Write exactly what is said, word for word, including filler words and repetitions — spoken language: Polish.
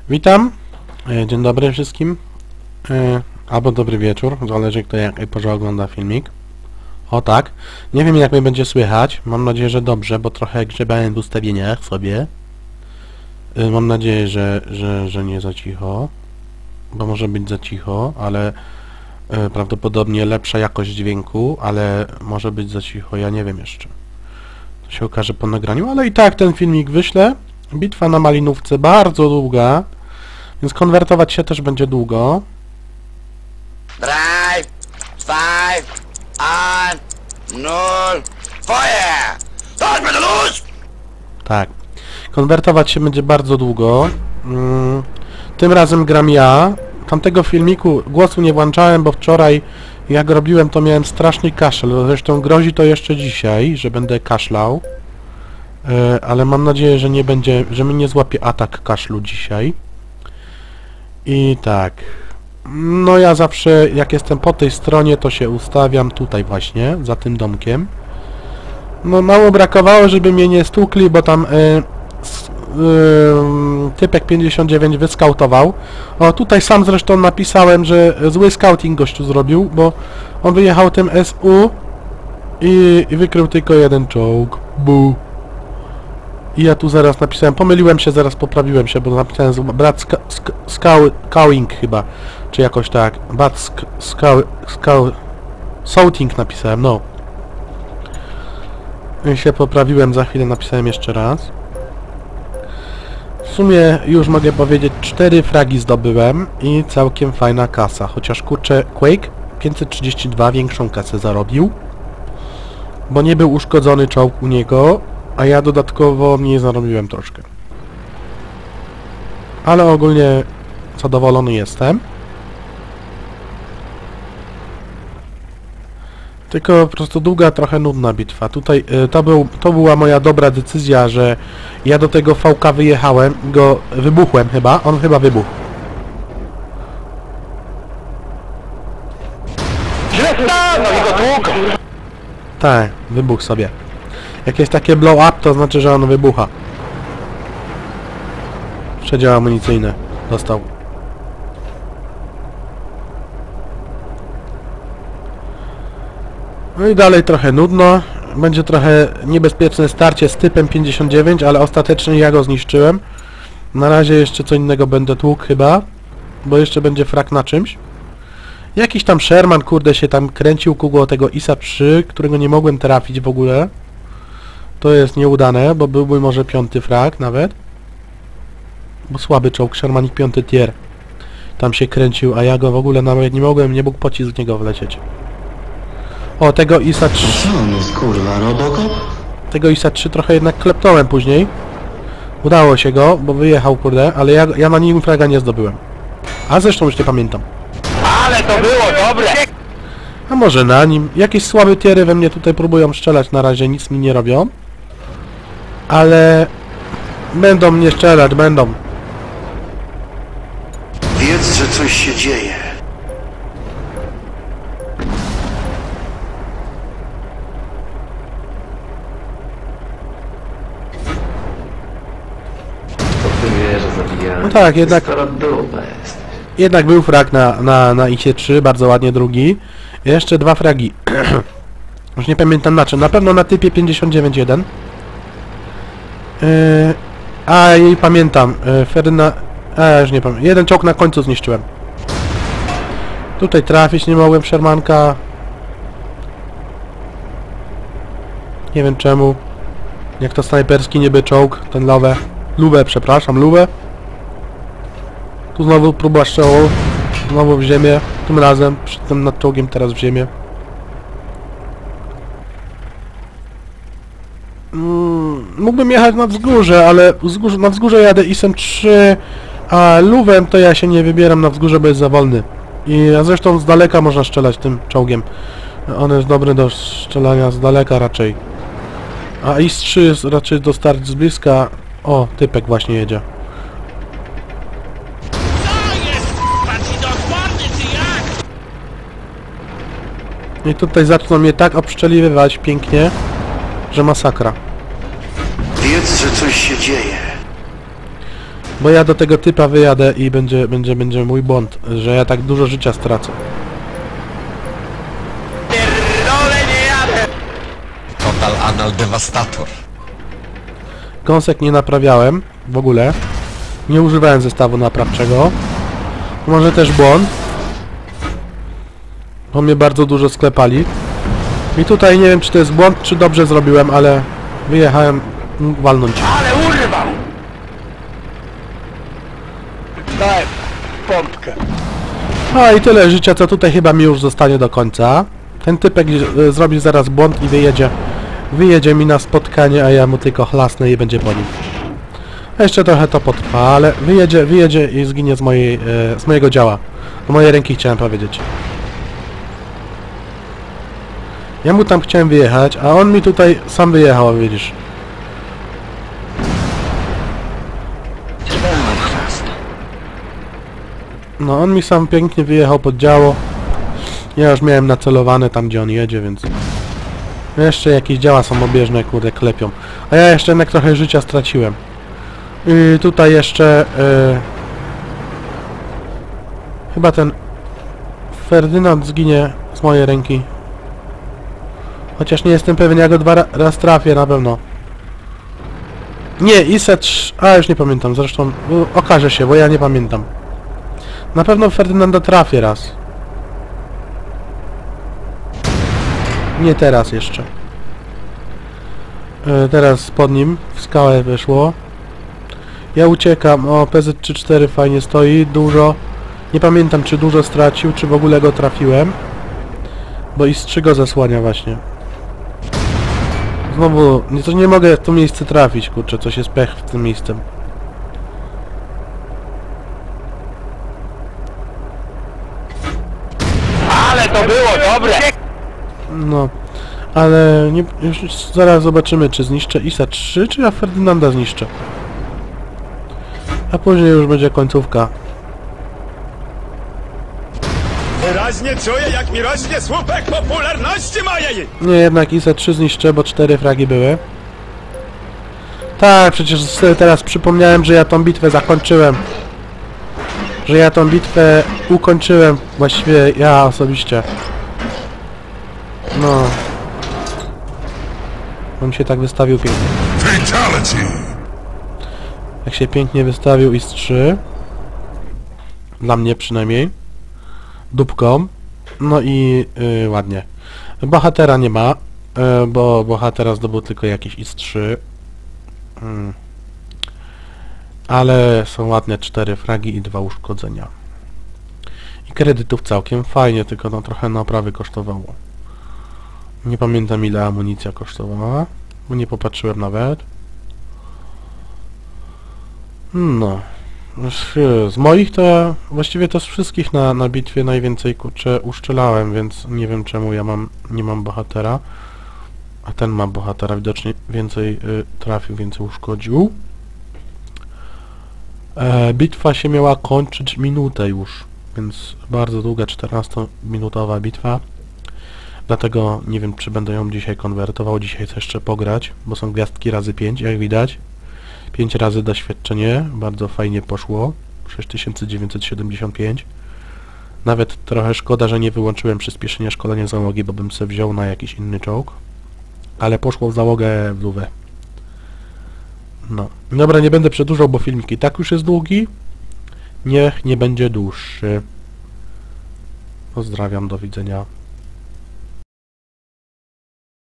Witam, e, dzień dobry wszystkim, e, albo dobry wieczór, zależy kto jak porze ogląda filmik. O tak, nie wiem jak mnie będzie słychać, mam nadzieję, że dobrze, bo trochę grzebałem w ustawieniach sobie. E, mam nadzieję, że, że, że nie za cicho, bo może być za cicho, ale e, prawdopodobnie lepsza jakość dźwięku, ale może być za cicho, ja nie wiem jeszcze. To się okaże po nagraniu, ale i tak ten filmik wyślę. Bitwa na Malinówce bardzo długa, więc konwertować się też będzie długo. Drei, zwei, eins, null, Feuer! Dann bitte los! Tak. Konwertować się będzie bardzo długo. Mm, tym razem gram ja. Tamtego filmiku głosu nie włączałem, bo wczoraj jak robiłem, to miałem straszny kaszel. Zresztą grozi to jeszcze dzisiaj, że będę kaszlał. E, ale mam nadzieję, że nie będzie, że mnie nie złapie atak kaszlu dzisiaj. I tak. No ja zawsze, jak jestem po tej stronie, to się ustawiam tutaj właśnie, za tym domkiem. No mało brakowało, żeby mnie nie stukli, bo tam y, s, y, typek pięćdziesiąt dziewięć wyskautował. O, tutaj sam zresztą napisałem, że zły scouting gościu zrobił, bo on wyjechał tym S U i, i wykrył tylko jeden czołg. Bu. I ja tu zaraz napisałem, pomyliłem się, zaraz poprawiłem się, bo napisałem z brat ska, ska, skał, Skałing chyba, czy jakoś tak. Brat sk, skał, skał, Souting napisałem, no. I się poprawiłem, za chwilę napisałem jeszcze raz. W sumie już mogę powiedzieć, cztery fragi zdobyłem i całkiem fajna kasa, chociaż kurczę Quake pięćset trzydzieści dwa większą kasę zarobił, bo nie był uszkodzony czołg u niego, a ja dodatkowo mniej zarobiłem troszkę. Ale ogólnie zadowolony jestem. Tylko po prostu długa, trochę nudna bitwa. Tutaj y, to, był, to była moja dobra decyzja, że ja do tego V K wyjechałem, go wybuchłem chyba, on chyba wybuchł. Tak, wybuchł sobie. Jak jest takie blow up, to znaczy, że on wybucha. Przedział amunicyjny dostał. No i dalej trochę nudno. Będzie trochę niebezpieczne starcie z typem pięćdziesiąt dziewięć, ale ostatecznie ja go zniszczyłem. Na razie jeszcze co innego będę tłukł chyba, bo jeszcze będzie frak na czymś. Jakiś tam Sherman, kurde, się tam kręcił koło tego I S A trzy, którego nie mogłem trafić w ogóle. To jest nieudane, bo byłby może piąty frak nawet. Bo słaby czołg, Shermanik piąty tier. Tam się kręcił, a ja go w ogóle nawet nie mogłem, nie mógł pocisk z niego wlecieć. O, tego I S A trzy... Co on jest, kurwa, Robocop? Tego I S A trzy trochę jednak klepnąłem później. Udało się go, bo wyjechał, kurde, ale ja, ja na nim fraga nie zdobyłem. A zresztą już nie pamiętam. Ale to było dobre! A może na nim? Jakieś słabe tiery we mnie tutaj próbują strzelać, na razie nic mi nie robią. Ale... będą mnie strzelać, będą. Wiedz, że coś się dzieje. To ty wie, że zabijamy. No tak, jednak... Skoro dupa jesteś. Jednak był frag na, na, na I S trzy, bardzo ładnie drugi. Jeszcze dwa fragi. Już nie pamiętam na czym. Na pewno na typie pięćdziesiąt dziewięć jeden. Yy, a i pamiętam. Yy, Feryna... A ja już nie pamiętam. Jeden czołg na końcu zniszczyłem. Tutaj trafić nie mogłem w Shermanka. Nie wiem czemu. Jak to snajperski niby czołg. Ten lawę. Lubę, przepraszam, lubę. Tu znowu próba strzału, znowu w ziemię, tym razem, przed tym nad czołgiem, teraz w ziemię. Mm, mógłbym jechać na wzgórze, ale wzgórze, na wzgórze jadę I S em trzy, a luwem to ja się nie wybieram na wzgórze, bo jest za wolny. I a zresztą z daleka można strzelać tym czołgiem. On jest dobry do strzelania z daleka raczej. A I S trzy jest raczej do starć z bliska. O, typek właśnie jedzie. I tutaj zaczną mnie tak obszczeliwywać pięknie, że masakra. Wiedz, że coś się dzieje. Bo ja do tego typa wyjadę i będzie, będzie, będzie mój błąd, że ja tak dużo życia stracę. Pierdolę, nie jadę! Total anal devastator. Gąsek nie naprawiałem w ogóle. Nie używałem zestawu naprawczego. Może też błąd. Bo mnie bardzo dużo sklepali. I tutaj nie wiem, czy to jest błąd, czy dobrze zrobiłem, ale wyjechałem mógł walnąć. Ale urwał! Daj pompkę. No i tyle życia, co tutaj chyba mi już zostanie do końca. Ten typek e, zrobi zaraz błąd i wyjedzie. Wyjedzie mi na spotkanie, a ja mu tylko chlasnę i będzie po nim. A jeszcze trochę to potrwa, ale wyjedzie, wyjedzie i zginie z mojej, e, z mojego działa. Z mojej ręki chciałem powiedzieć. Ja mu tam chciałem wyjechać, a on mi tutaj sam wyjechał, widzisz. No on mi sam pięknie wyjechał pod działo. Ja już miałem nacelowane tam, gdzie on jedzie, więc... Jeszcze jakieś działa samobieżne, kurde, klepią. A ja jeszcze jednak trochę życia straciłem. I tutaj jeszcze... Yy... Chyba ten... Ferdynand zginie z mojej ręki. Chociaż nie jestem pewien, ja go dwa ra raz trafię na pewno. Nie, Iset... A, już nie pamiętam, zresztą... No, okaże się, bo ja nie pamiętam. Na pewno Ferdynanda trafię raz. Nie teraz jeszcze. E, teraz pod nim w skałę wyszło. Ja uciekam. O, P Z trzydzieści cztery fajnie stoi. Dużo. Nie pamiętam, czy dużo stracił, czy w ogóle go trafiłem. Bo i trzy go zasłania właśnie. Znowu, nie, to nie mogę w to miejsce trafić, kurczę, coś jest pech w tym miejscem. Ale to było dobre! No, ale nie, już zaraz zobaczymy, czy zniszczę Isa trzy, czy ja Ferdynanda zniszczę. A później już będzie końcówka. Wyraźnie czuję, jak mi rośnie słupek popularności mojej! Nie, jednak Isa trzy zniszczę, bo cztery fragi były. Tak, przecież sobie teraz przypomniałem, że ja tą bitwę zakończyłem. Że ja tą bitwę ukończyłem, właściwie ja osobiście. No. On się tak wystawił pięknie. Jak się pięknie wystawił Is trzy. Dla mnie przynajmniej. Dupką. No i yy, ładnie. Bohatera nie ma, yy, bo bohatera zdobył tylko jakiś Is trzy. Hmm. Ale są ładne cztery fragi i dwa uszkodzenia. I kredytów całkiem fajnie, tylko no trochę naprawy kosztowało. Nie pamiętam, ile amunicja kosztowała, bo nie popatrzyłem nawet. No. Z moich to ja, właściwie to z wszystkich na, na bitwie najwięcej, kurczę, uszczelałem, więc nie wiem czemu ja mam, nie mam bohatera. A ten ma bohatera, widocznie więcej y, trafił, więcej uszkodził. E, bitwa się miała kończyć minutę już, więc bardzo długa, czternastominutowa bitwa. Dlatego nie wiem, czy będę ją dzisiaj konwertował. Dzisiaj chcę jeszcze pograć, bo są gwiazdki razy pięć, jak widać. pięć razy doświadczenie, bardzo fajnie poszło. sześć tysięcy dziewięćset siedemdziesiąt pięć. Nawet trochę szkoda, że nie wyłączyłem przyspieszenia szkolenia załogi, bo bym sobie wziął na jakiś inny czołg. Ale poszło w załogę w lówę. No. Dobra, nie będę przedłużał, bo filmik i tak już jest długi. Niech nie będzie dłuższy. Pozdrawiam, do widzenia.